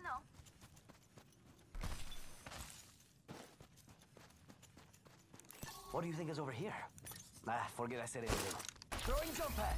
know. What do you think is over here? Ah, forget I said anything. Throwing jump pad.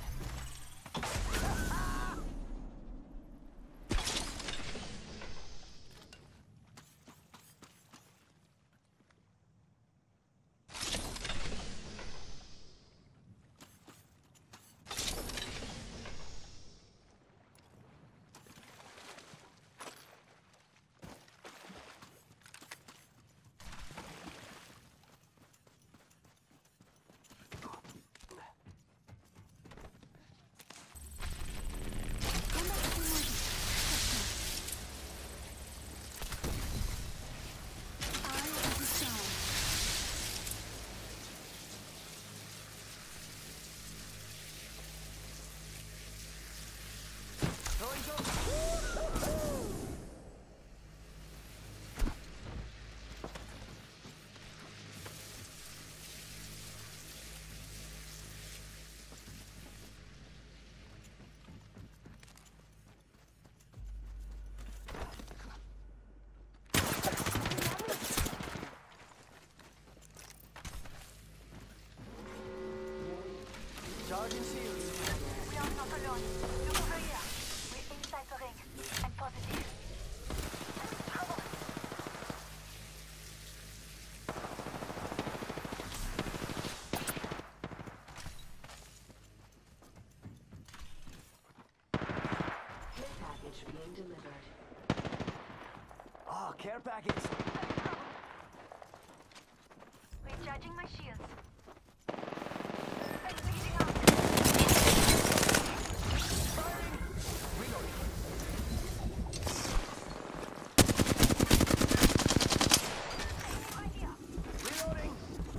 Charging shields. We are not alone. Look over here. We're inside the ring. And positive. Trouble. Care package being delivered. Oh, care package. Recharging my shields. Heating up. Firing. Reloading. Right here. Reloading.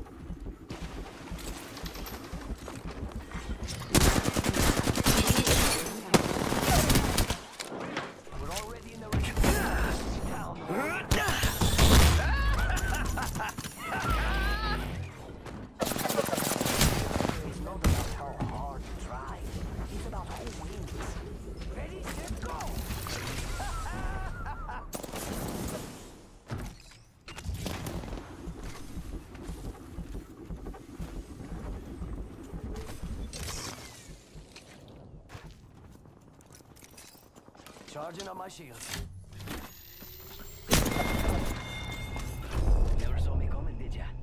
We're already in the ring. Down. It's not about how hard you try. It's about who wins. Ready, set, go! Charging on my shields. Never saw me coming, did ya?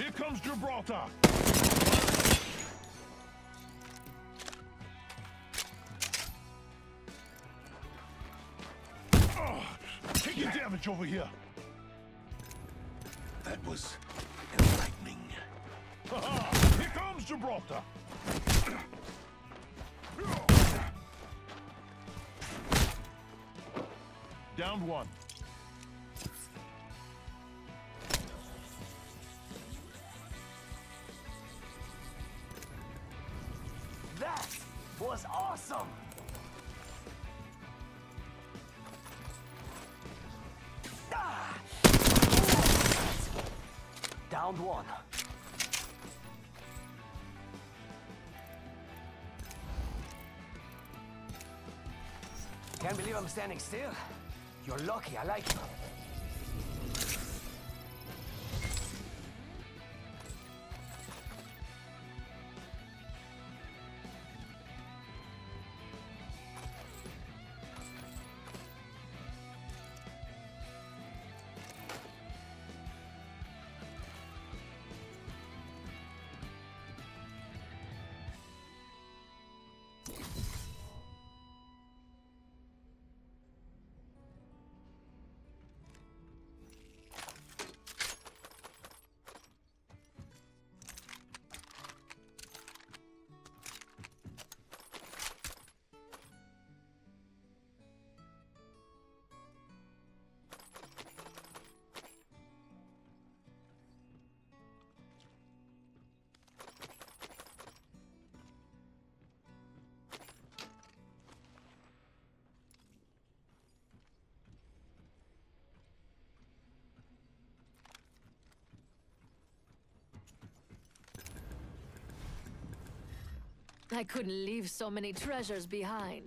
Here comes Gibraltar! Taking damage over here. That was enlightening. Ha-ha! Here comes Gibraltar! Down one. That was awesome! Ah! Downed one. Can't believe I'm standing still. You're lucky, I like you. I couldn't leave so many treasures behind.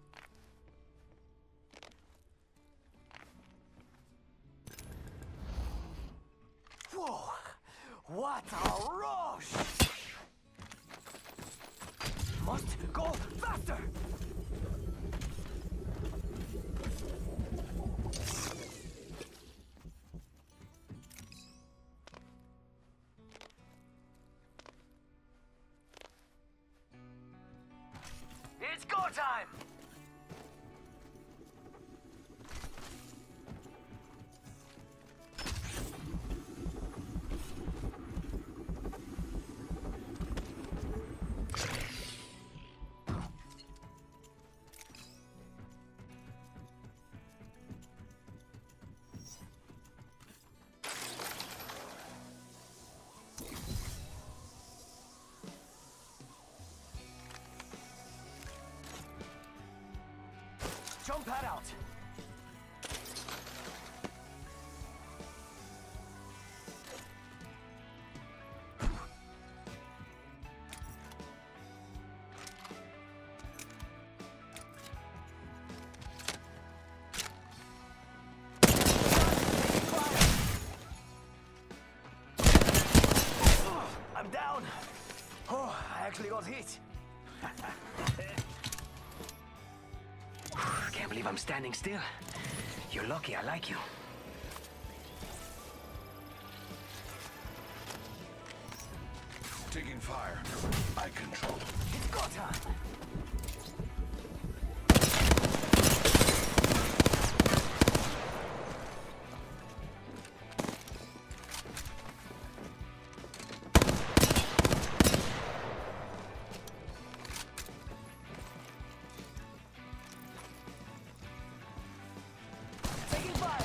Whoa! What a rush! Must go faster! It's go time! Jump pad out. I'm down. Oh, I actually got hit. Can't believe I'm standing still. You're lucky, I like you. Taking fire. I control. It's go time! Taking fire!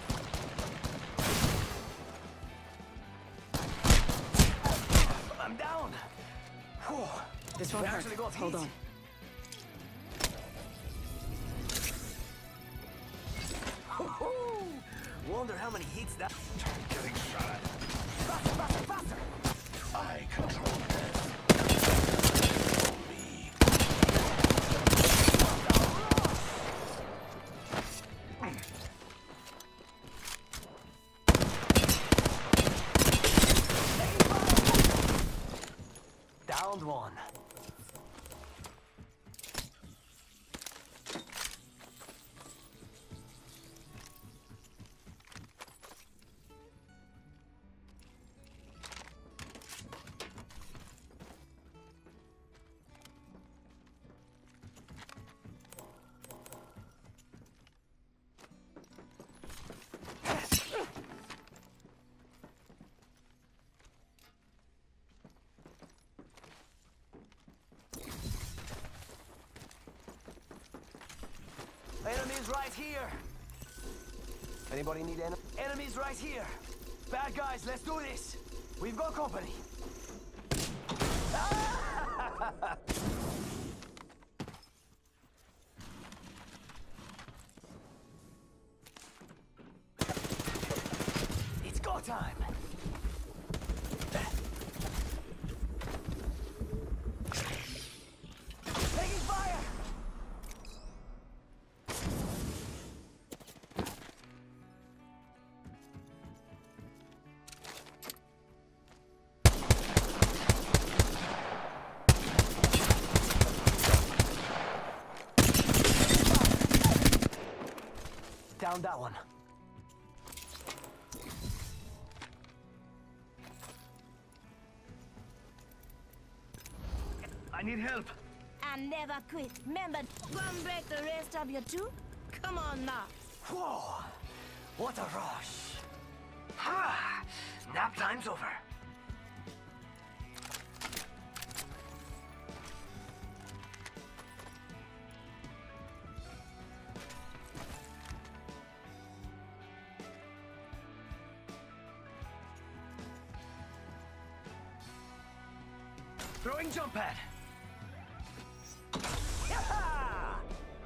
I'm down! Whew. This won't We hurt. actually got Hold hit. on. Wonder how many hits that... Getting shot at. Faster, faster, faster! I control death. Me. Downed one. Enemies right here. Anybody need enemies right here? Bad guys, let's do this. We've got company. It's go time. Taking fire. Down that one. I need help. And never quit. Remember, one break the rest of you too? Come on now. Whoa! What a rush! Ha! Nap time's over. Throwing jump pad. Yaha!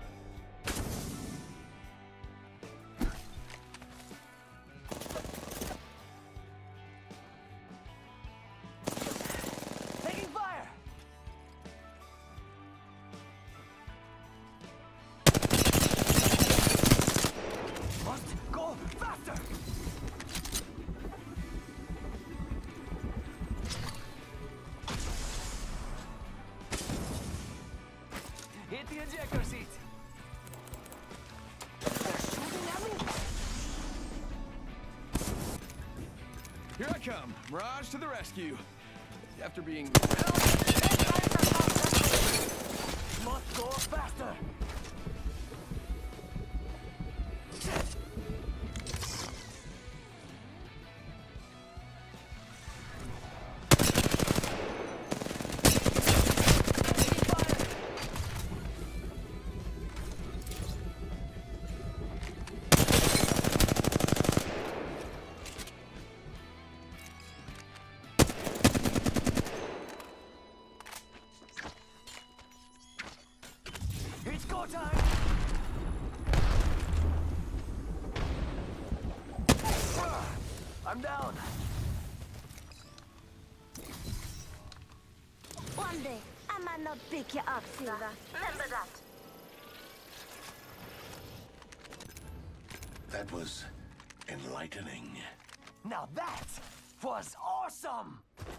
Taking fire. Must go faster. Hit the ejector seat. They're shooting at me. Here I come, Mirage to the rescue. After being... Must go faster. It's go time! I'm down. One day, I might not pick you up, Silver. Remember that. That was enlightening. Now that was awesome!